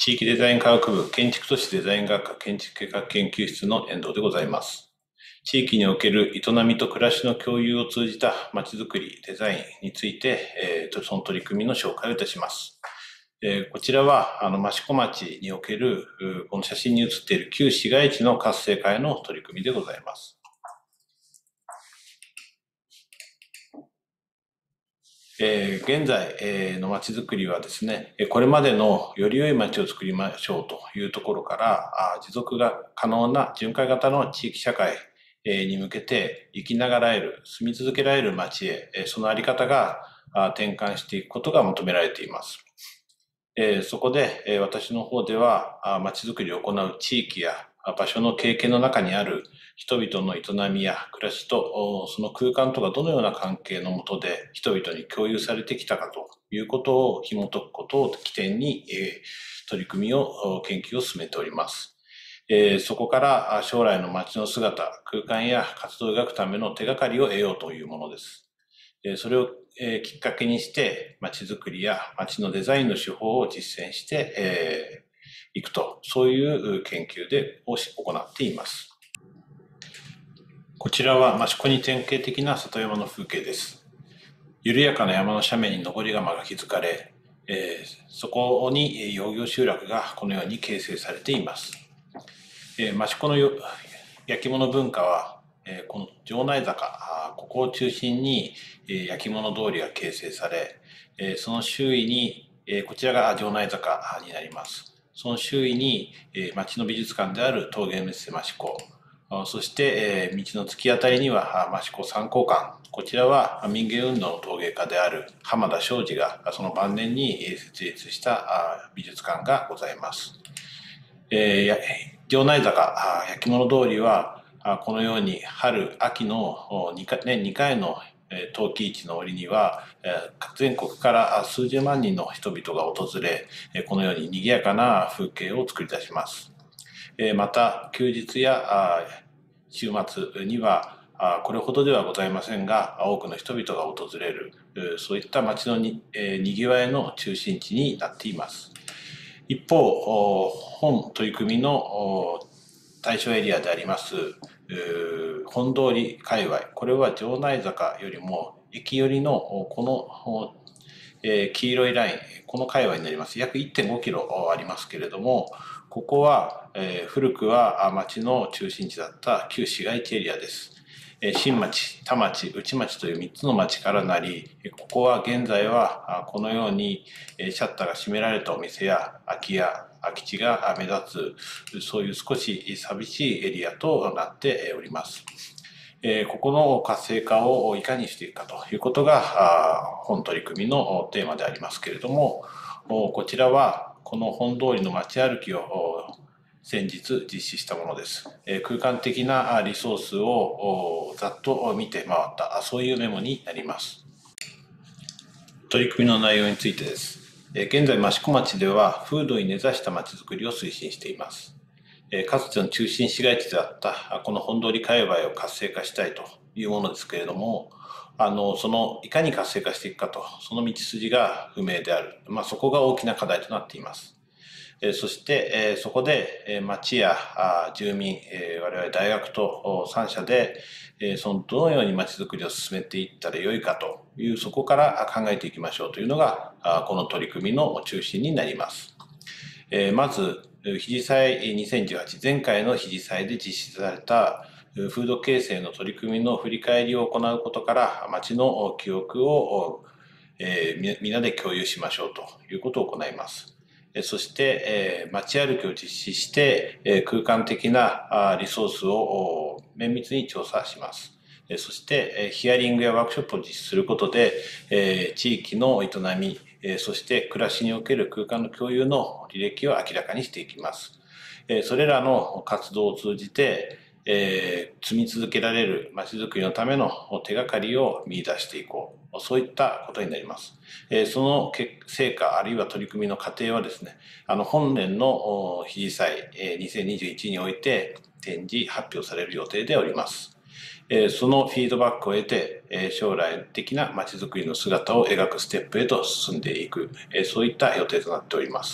地域デザイン科学部建築都市デザイン学科建築計画研究室の遠藤でございます。地域における営みと暮らしの共有を通じたまちづくり、デザインについて、その取り組みの紹介をいたします。こちらは益子町におけるこの写真に写っている旧市街地の活性化への取り組みでございます。現在のまちづくりはですね、これまでのより良いまちを作りましょうというところから持続が可能な循環型の地域社会に向けて生きながらえる、住み続けられるまちへ、そのあり方が転換していくことが求められています。そこで私の方ではまちづくりを行う地域や場所の経験の中にある人々の営みや暮らしとその空間とがどのような関係のもとで人々に共有されてきたかということを紐解くことを起点に取り組みを研究を進めております。そこから将来の街の姿、空間や活動を描くための手がかりを得ようというものです。それをきっかけにして街づくりや街のデザインの手法を実践していくと、そういう研究を行っています。こちらは益子に典型的な里山の風景です。緩やかな山の斜面に登り窯が築かれ、そこに養業集落がこのように形成されています。益子の焼き物文化はこの城内坂、ここを中心に焼き物通りが形成され、その周囲にこちらが城内坂になります。その周囲に町の美術館である陶芸メッセ益子、そして道の突き当たりには益子三光館、こちらは民芸運動の陶芸家である浜田庄司がその晩年に設立した美術館がございます。城内坂、焼き物通りはこのように春秋の年2回の陶器市の折には全国から数十万人の人々が訪れ、このように賑やかな風景を作り出します。また休日や週末にはこれほどではございませんが多くの人々が訪れる、そういった街のにぎわいの中心地になっています。一方、本取り組みの対象エリアであります本通り界隈、これは城内坂よりも駅寄りのこの黄色いライン、この界隈になります。約 1.5 キロありますけれども、ここは古くは町の中心地だった旧市街地エリアです。新町、田町、内町という3つの町からなり、ここは現在はこのようにシャッターが閉められたお店や空き家、空き地が目立つ、そういう少し寂しいエリアとなっております。ここの活性化をいかにしていくかということが本取り組みのテーマでありますけれども、こちらはこの本通りの街歩きを先日実施したものです。空間的なリソースをざっと見て回った、そういうメモになります。取り組みの内容についてです。現在益子町では風土に根ざした町づくりを推進しています。かつての中心市街地であったこの本通り界隈を活性化したいというものですけれども、そのいかに活性化していくかと、その道筋が不明である、そこが大きな課題となっています。そしてそこで町や住民、我々大学と3社でどのように町づくりを進めていったらよいかという、そこから考えていきましょうというのがこの取り組みの中心になります。まず非自祭2018、前回の非自祭で実施された風土形成の取り組みの振り返りを行うことから町の記憶をみんなで共有しましょうということを行います。そして街歩きを実施して空間的なリソースを綿密に調査します。そしてヒアリングやワークショップを実施することで地域の営み、そして暮らしにおける空間の共有の履歴を明らかにしていきます。それらの活動を通じて積み続けられるまちづくりのための手がかりを見出していこう、そういったことになります。その成果あるいは取り組みの過程はですね、本年の非自祭2021において展示発表される予定でおります。そのフィードバックを得て将来的なまちづくりの姿を描くステップへと進んでいく、そういった予定となっております。